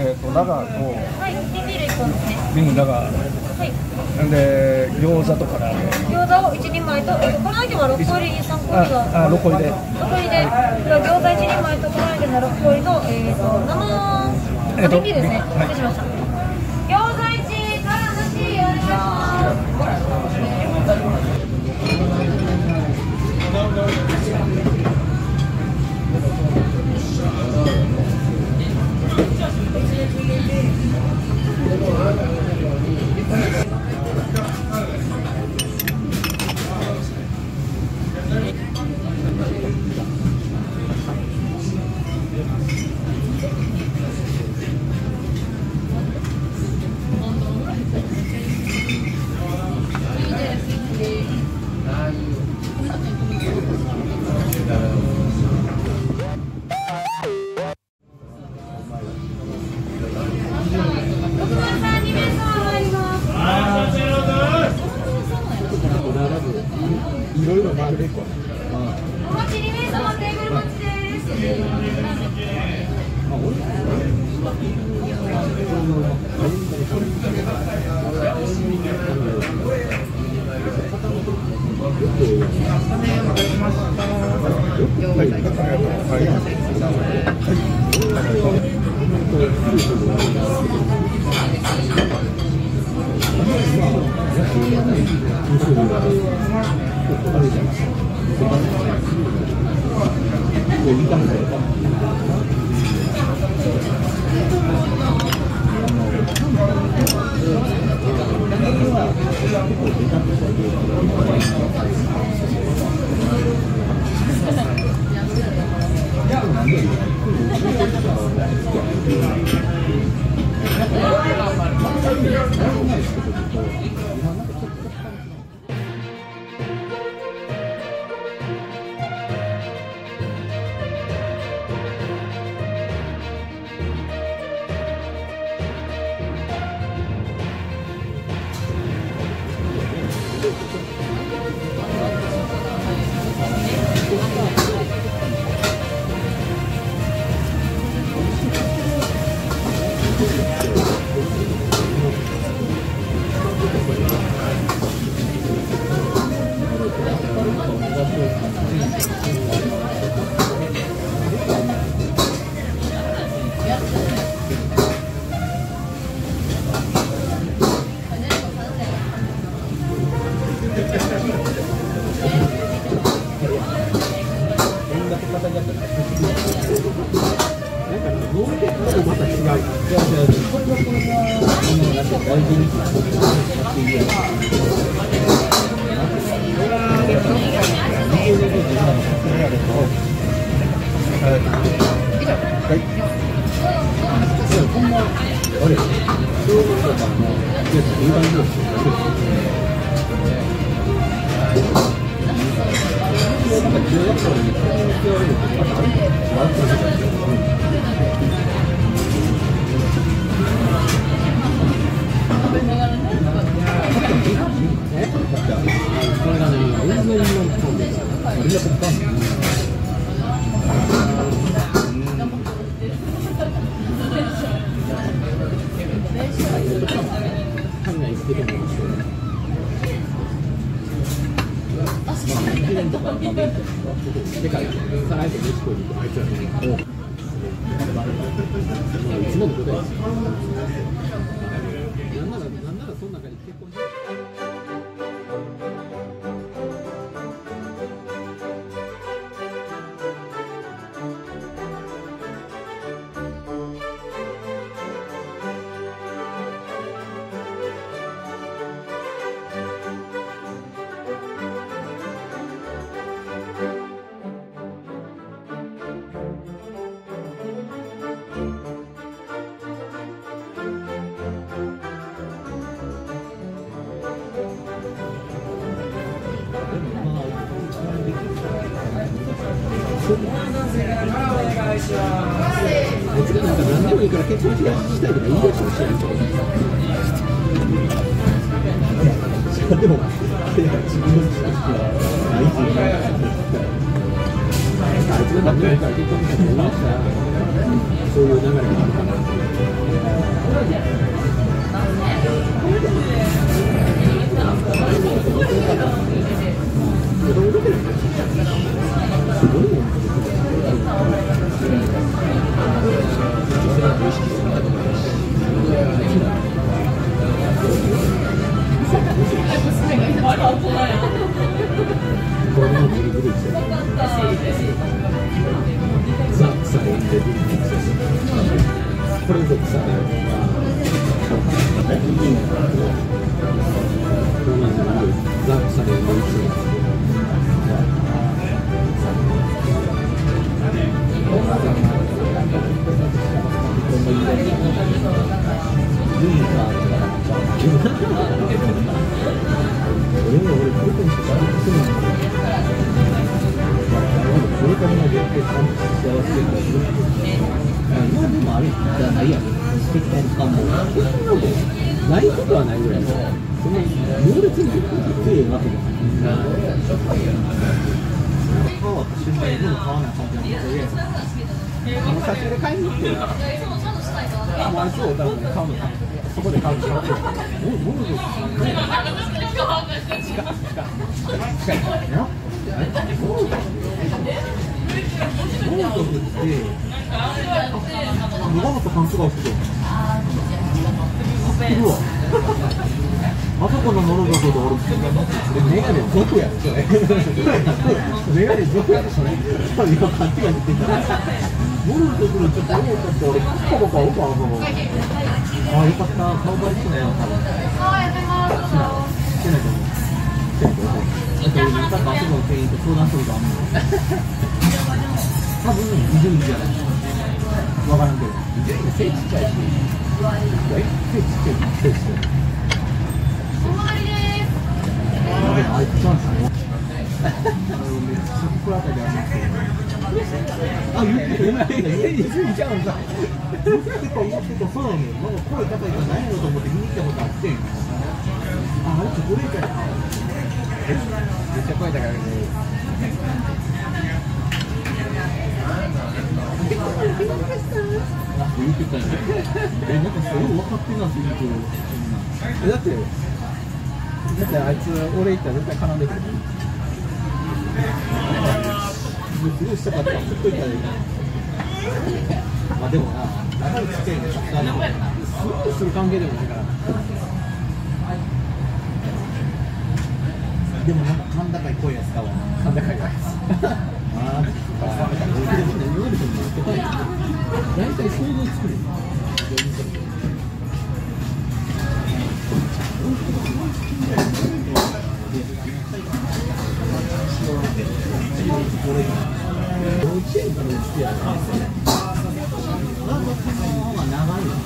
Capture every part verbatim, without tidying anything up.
えっとラガーと、 はい、瓶ビールいっぽんですね。 瓶ラガー。 はい。 なんで餃子とかね。 餃子を一人前と、えっとこの間は六個入りに三個入りが。 あ、六個入りで。 六個入りで、では餃子一人前とこの間の六個入りと、えっと生瓶ビールですね。失礼しました。餃子一からなしお願いします。 いろいろ回るべき。 お待ちに名様テーブル待ちです。 なんか何でもいいから結婚したいとか言い出してほしいんですよ。でも、自分の知識はないっていうか、あいつがなんか前から結婚したら言いましたらそういう流れがあるかなってこれでさ、ザクサレンの一今でもあれじゃないやん。結婚かも。ないことはないぐらい。その猛烈に結婚って強いわけじゃない。買わった瞬間にでも買わない感じなんで、あの差し入れ買いに行って、あ、もうあいつを多分買うのか。そこで買うのか。もうもうですね。近い近いからね。モルトフって長松勘違いしてる。うわ。あそこのモルトフで俺メガネ族やそれ。メガネ族やそれ。今勘違いしてた。モルトフのちょっと俺ちょっと俺ココココココ。あ、よかった。顔バリしてないよ多分。してないと思う。してないと思う。だって俺なんかあそこの店員と相談することあんの。多分伊集院じゃない。わからんけど。伊集院の背ちっちゃいし。え、背ちっちゃい。背ちっちゃい。 おまわりです。 あいつなんですね。めっちゃ心当たりありますけど。あ、言ってる。今伊集院ちゃうんか。言ってた言ってたそうなのよ。なんか声高いから何やろと思って見に行ったことあって。あ、あいつこれかよ。めっちゃ声高いね。言ってたよ。え、なんかすごい分かってるなって言うと、だって、だってあいつ俺行ったら絶対絡んでくる。すごいしたかったらほっといたらいい。まあでもな、長い付き合いでさ、すごいする関係でもないから。でもなんか甲高い声やつかわな。甲高いやつ。ああ、でもね、言われても大体想像つくね。幼稚園からの付き合いなんですよね。あの方が長いよ。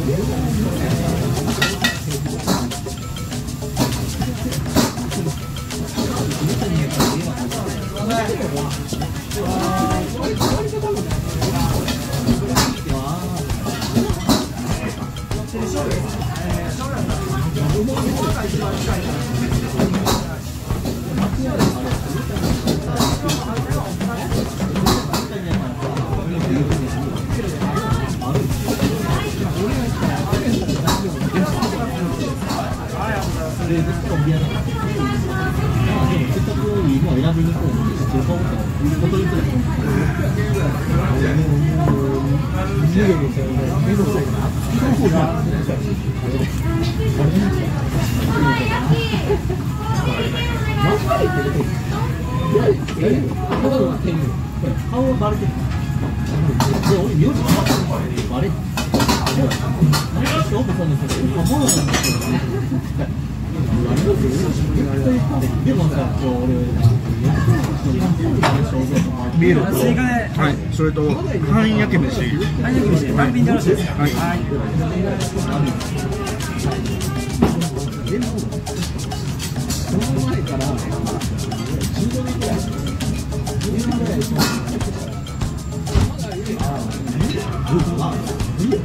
顔バレてる。俺名字分かってるバレてる。でもさ、 ビールと、はい、それと半焼き飯。半焼き飯、単品でよろしいですか。はい。 でも、その前からじゅうごねんぐらい、じゅうねんぐらい。ああ、いいよ。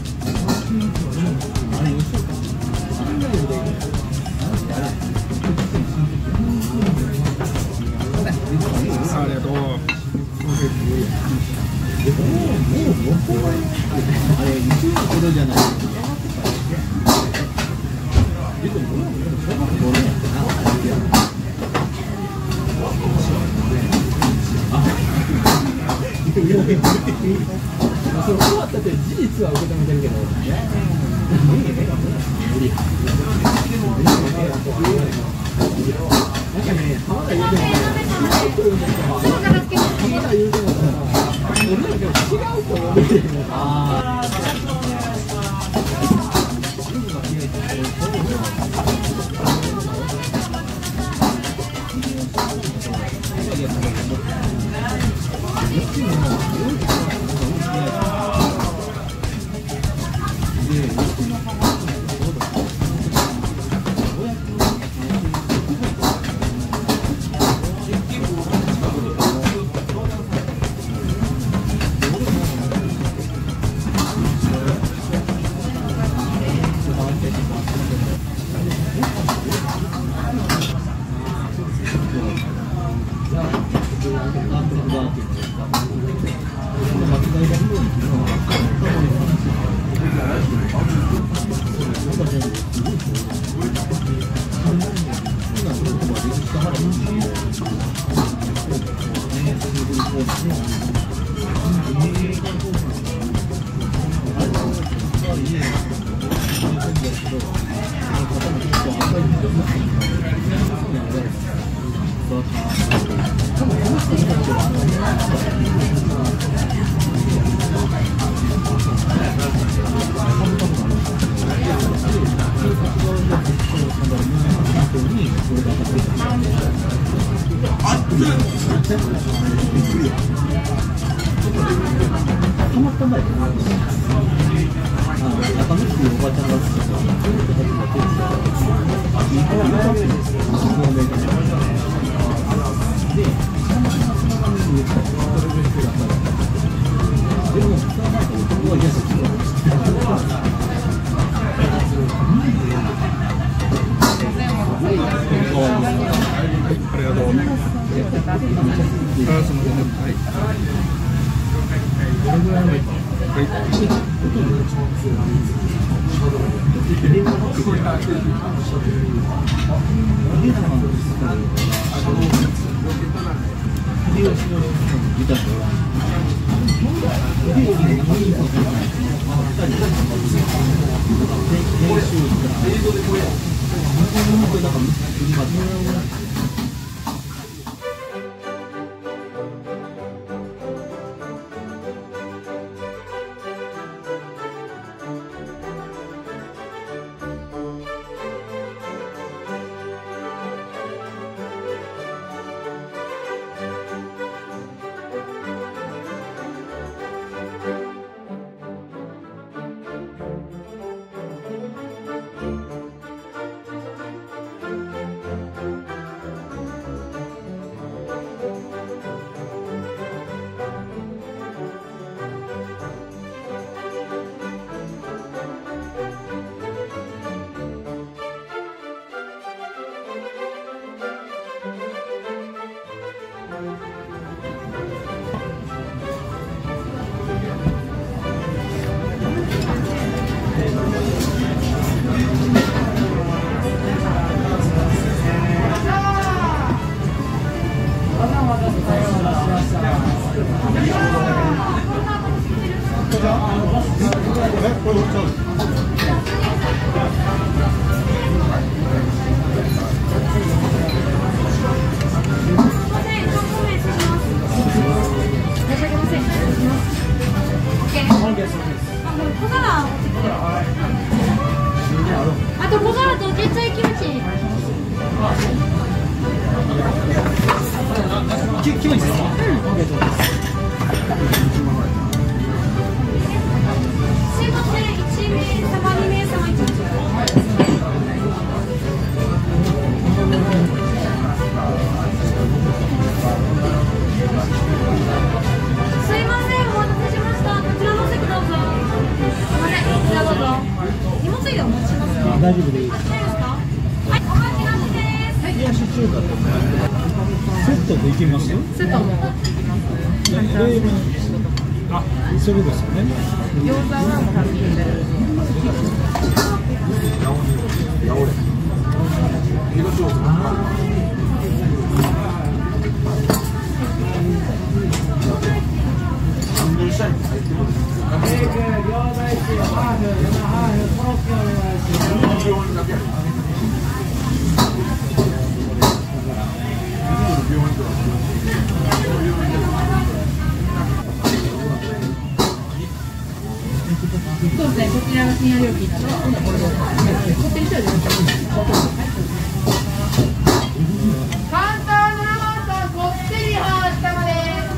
あれ、よしようか。あんなので。 ありがとう。 袋じゃない。そう終わったって事実は受け止めてるけど、無理ね。無理。なんかね、浜田言うても、浜田言うても、俺らでも違うと思ってる。ああ。 あと小皿とちっちゃいキムチ。 キキムチですか？うん。ありがとうございます。 すいません、一名様二名様一名。すいません、お待たせしました。こちらのお席どうぞ。すいません、こちらどうぞ。荷物入れお持ちしますか？ 大丈夫です。 大丈夫ですか？はい、お待ちなしです。 冷やし中華とセットでいきます？ セットもできます。 あ、そういうことですよね。 餃子は単品で。そうですね、こちらが深夜料金なので、こってりしょうゆ簡単な生さん、こってりは下まで。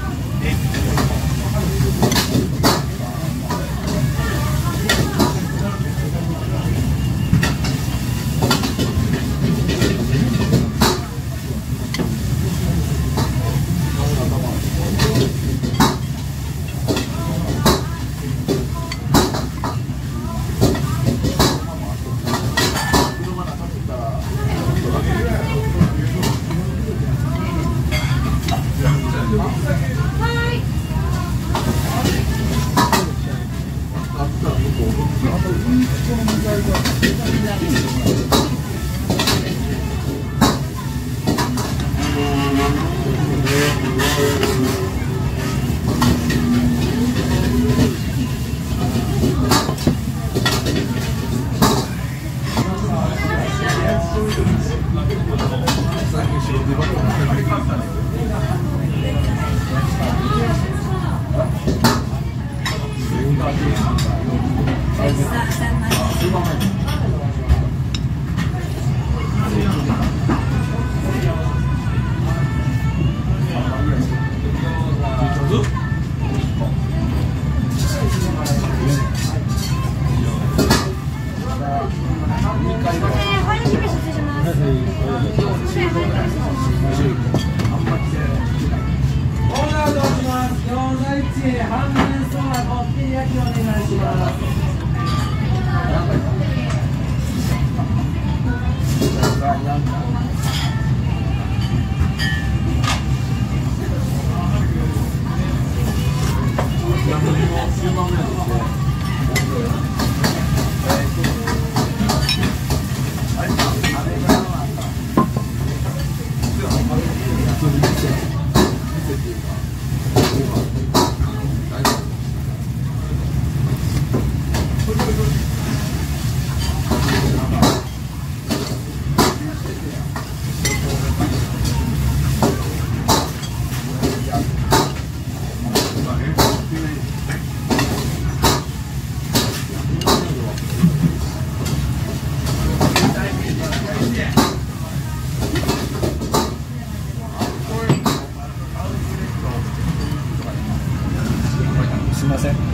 すみません。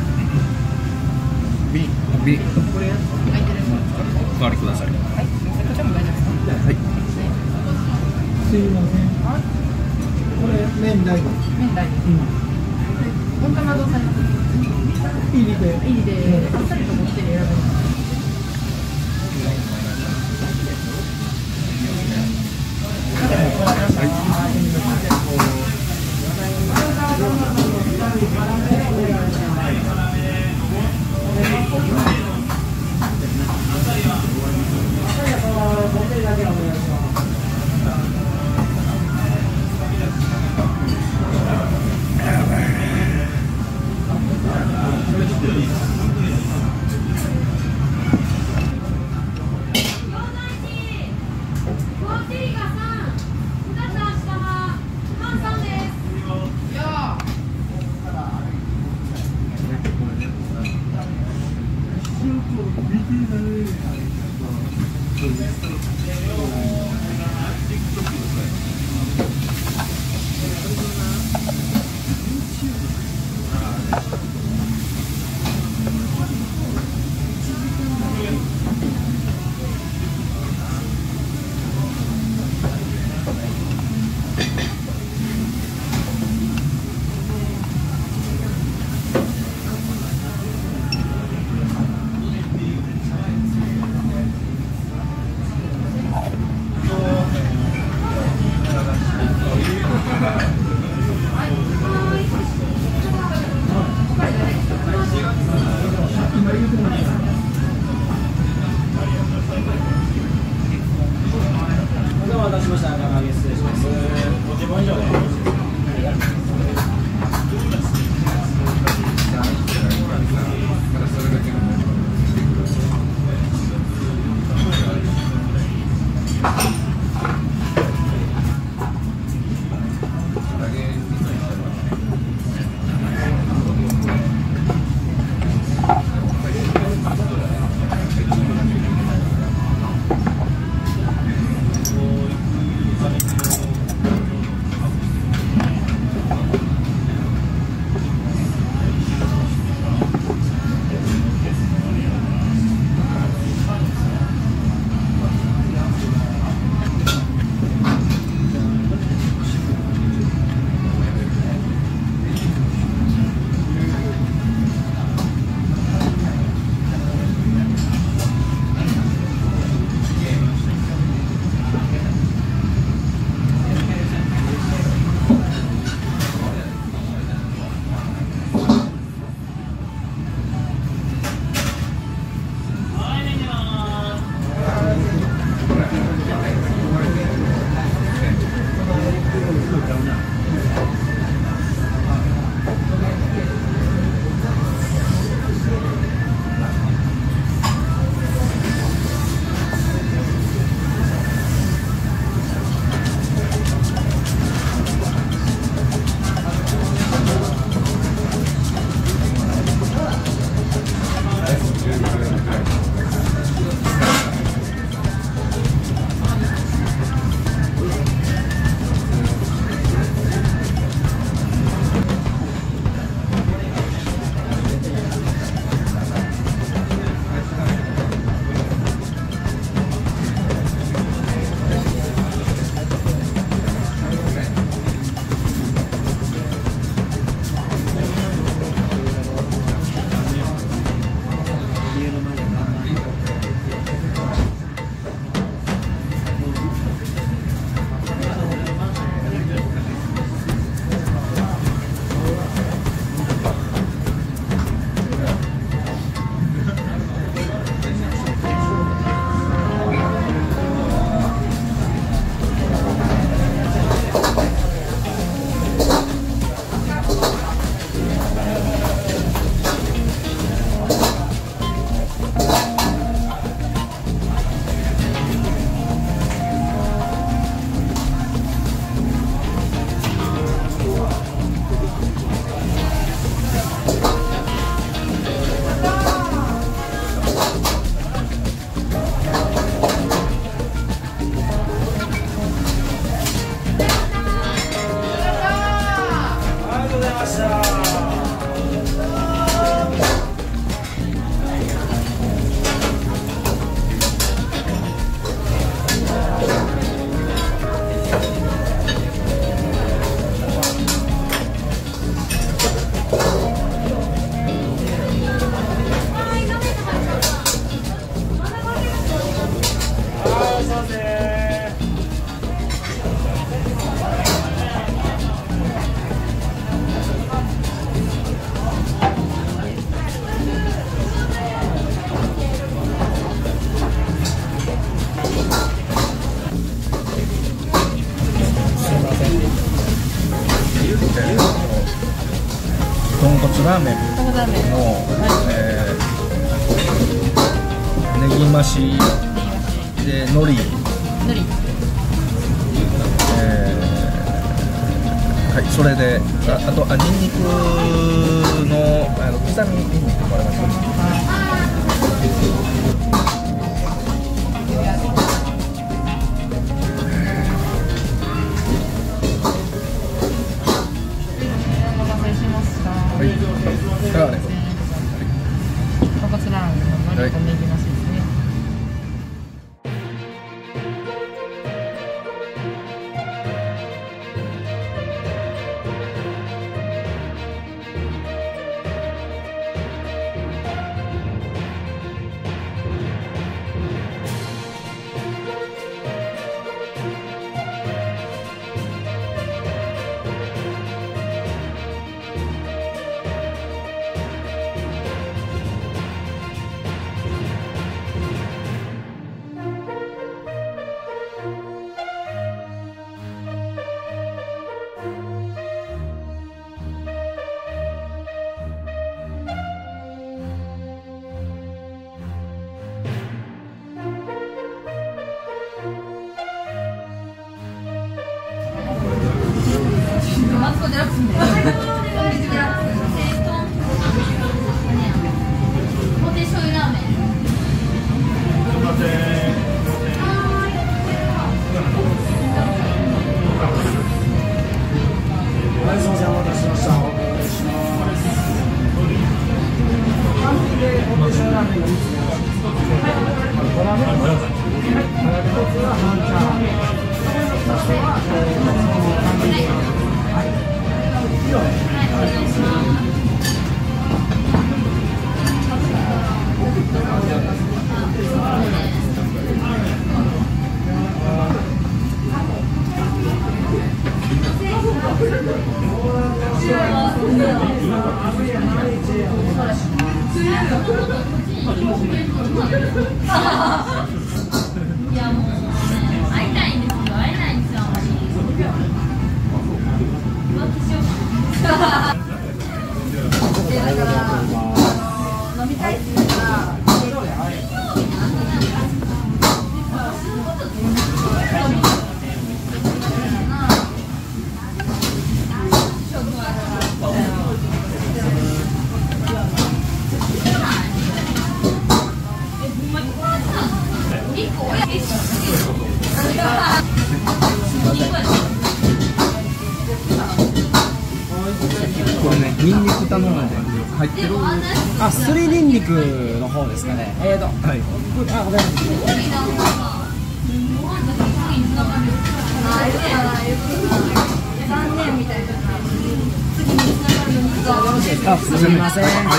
ビビお代わりください。はい。こちらも大丈夫ですか。はい。 すいません。これ麺大。 麺大。温玉どうされます？ 入りで。 入りで、あっさりとこってり選べます。 豚骨ラーメンの、えー、ネギ増しで海苔、えー、はい、それで あ, あとあニンニクのあの刻みニンニクもあります。いかがですか？ 豚骨ラーメンの海苔とネギなしですね。マツコデラックスみたいな。ポテ醤油ラーメン。 はい、すみません、お待たせしました。お伺いします。半分でポテ醤油ラーメンがみっつでよろしいですか？ドラメン、はい、ひとつは半チャーハン、そしてはえーその半分で。はい。以上。はい、お願いします。いやもうね、会いたいんですよ、会えないんですよ。浮気しようかな。だから飲みたいって言ったら。 これね、ニンニク頼んで入ってる。 あ、すりニンニクの方ですかね。えーと、 はい。 あ、ごめんなさい。 残念みたいな。次につながるのによろしいですか？ あ、すみません。 はい。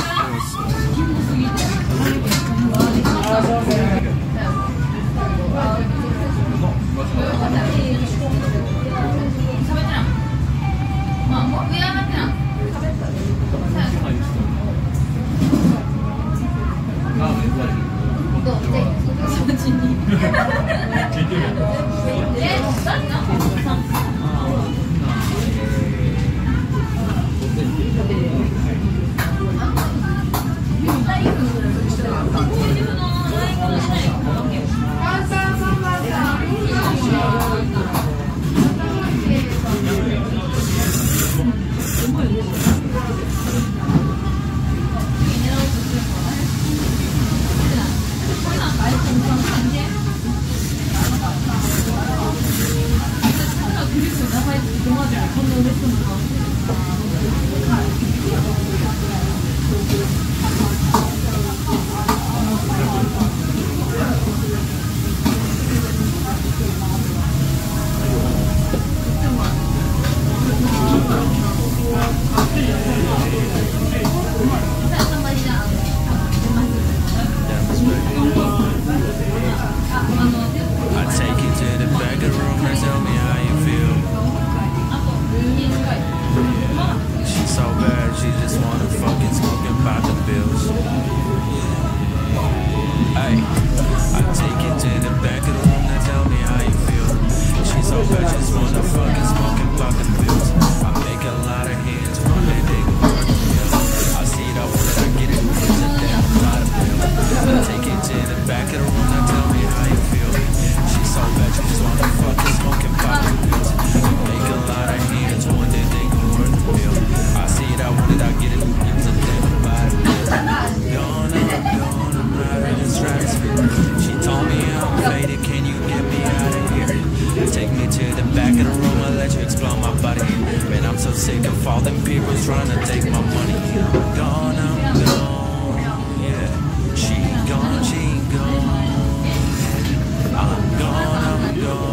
え was trying to take my money. I'm gone, I'm gone. Yeah, she gone, she gone. I'm gone, I'm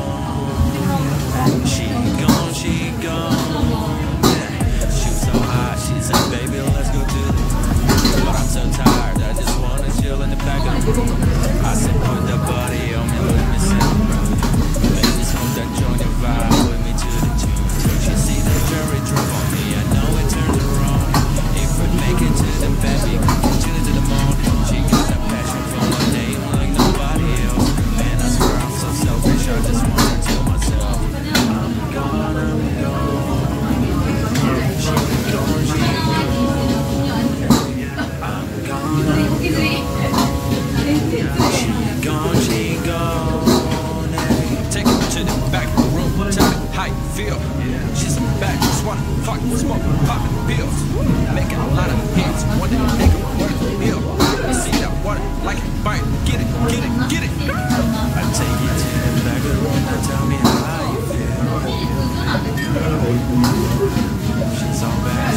gone. She gone, she gone. Yeah, she was so hot. She said, baby, let's go to the. But I'm so tired. I just wanna chill in the back of the room. I said, put the body on me, let me sit. Baby, smoke that joint and vibe with me to the tune. She see the jury drove on me. I know it turned her on. If we make it to the baby, continue to the moon. She got that passion for my name like nobody else. Man, I swear I'm so selfish. I just wanna tell myself, I'm gone, I'm gone. She gone, she gone. I'm gone, I'm gone. She gone, she gone. Hey, take it to the back room. Tell me how you feel. She's a bad, just wanna fuck, smoke, poppin' pills. Making a lot of hits. One day make it worth the bill. You see that water like a fire. Get it, get it, get it. I take it to the back room. Now tell me how you feel. She's all bad.